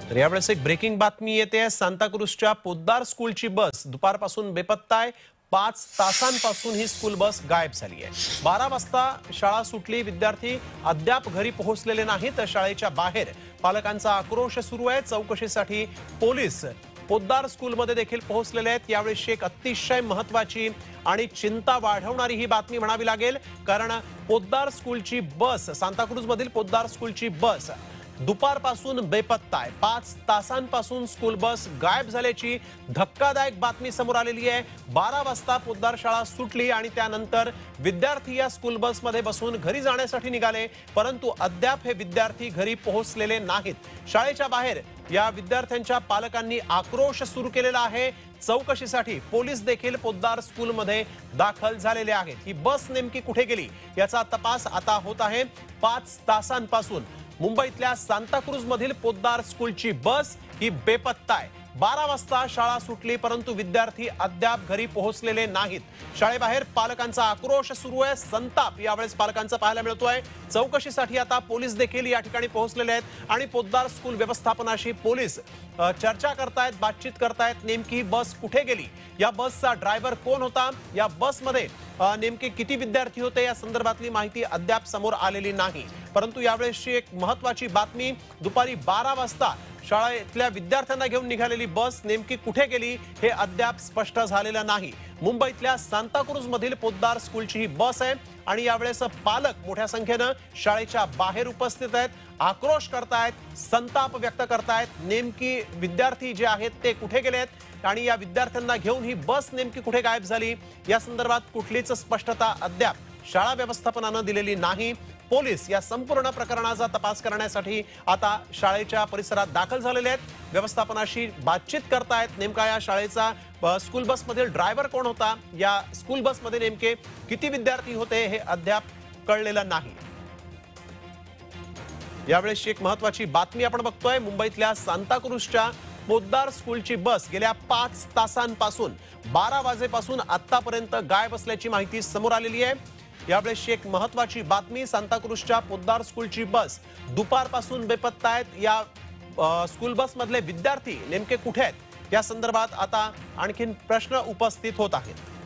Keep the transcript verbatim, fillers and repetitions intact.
तर यावेळेस एक ब्रेकिंग बातमी येते। सांताक्रूजच्या पोद्दार स्कूलची बस दुपारपासून बेपत्ता आहे। पाच तासांपासून ही स्कूल बस गायब झाली आहे। बारा वाजता शाळा सुटली, विद्यार्थी अद्याप घरी पोहोचलेले नाहीत। शाळेच्या बाहेर पालकांचा आक्रोश सुरू आहे। चौकशीसाठी पोलीस पोद्दार स्कूलमध्ये देखील पोहोचलेले आहेत। यावेळी एक अतिशय महत्त्वाची आणि चिंता वाढवणारी ही बातमी म्हणावी लागेल, कारण पोद्दार स्कूलची बस, सांताक्रूज मधील पोद्दार स्कूलची बस दुपारपासून बेपत्ता आहे। पाच तासांपासून स्कूल बस गायब झाल्याची धक्कादायक बातमी समोर आलेली आहे। बारा वाजता पोद्दार शाळा सुटली आणि त्यानंतर विद्यार्थी या स्कूल बसमध्ये बसून घरी जाण्यासाठी निघाले, परंतु अद्याप हे विद्यार्थी घरी पोहोचलेले नाहीत। शाळेच्या बाहेर या विद्यार्थ्यांच्या पालकांनी आक्रोश सुरू केलेला आहे। चौकशीसाठी पोलीस देखील पोद्दार स्कूलमध्ये दाखल झालेले आहेत। ही बस नेमकी कुठे गेली याचा तपास आता होत आहे। पाच तासांपासून मुंबईतल्या सांताक्रूज मधील पोद्दार स्कूलची बस ही बेपत्ता आहे। बारा वाजता शाळा सुटली, परंतु विद्यार्थी अद्याप घरी पोहोचलेले नाहीत। शाळेबाहेर पालकांचा आक्रोश सुरू आहे, संताप यावेळेस पालकांचा पाहायला मिळतोय। चौकशीसाठी आता पोलीस देखील या ठिकाणी पोहोचलेले आहेत आणि पोद्दार स्कूल व्यवस्थापनाशी पोलीस चर्चा करतायत, बातचीत करतायत। नेमकी बस कुठे गेली, या बसचा ड्रायव्हर कोण होता, या बसमध्ये नेमके किती विद्यार्थी होते या संदर्भातली माहिती अद्याप समोर आलेली नाही। परंतु यावेळेसची एक महत्त्वाची बातमी, दुपारी बारा वाजता शाळेतल्या विद्यार्थ्यांना घेऊन निघालेली बस नेमकी कुठे गेली हे अद्याप स्पष्ट झालेलं नाही। मुंबईतल्या सांताक्रूज मधील पोद्दार स्कूलची ही बस आहे आणि यावेळेस पालक मोठ्या संख्येनं शाळेच्या बाहेर उपस्थित आहेत, आक्रोश करतायत, संताप व्यक्त करतायत। नेमकी विद्यार्थी जे आहेत ते कुठे गेलेत आणि या विद्यार्थ्यांना घेऊन ही बस नेमकी कुठे गायब झाली या संदर्भात कुठलीच स्पष्टता अद्याप शाळा व्यवस्थापनानं दिलेली नाही। पोलीस या संपूर्ण प्रकरणाचा तपास करण्यासाठी आता शाळेच्या परिसरात दाखल झालेले आहेत, व्यवस्थापनाशी बातचीत करतायत। नेमका या शाळेचा स्कूल बसमधील ड्रायव्हर कोण होता, या स्कूल बसमध्ये नेमके किती विद्यार्थी होते हे अद्याप कळलेलं नाही। यावेळेस एक महत्त्वाची बातमी आपण बघतोय, मुंबईतल्या सांताक्रूजच्या पोद्दार स्कूलची बस गेल्या पाच तासांपासून बारा वाजेपासून आतापर्यंत गायब असल्याची माहिती समोर आलेली आहे। यावेळेस एक महत्त्वाची बातमी, सांताक्रूजच्या पोद्दार स्कूलची बस दुपारपासून बेपत्ता आहेत। या स्कूल बस मधले विद्यार्थी नेमके कुठे आहेत या संदर्भात आता आणखीन प्रश्न उपस्थित होत आहेत।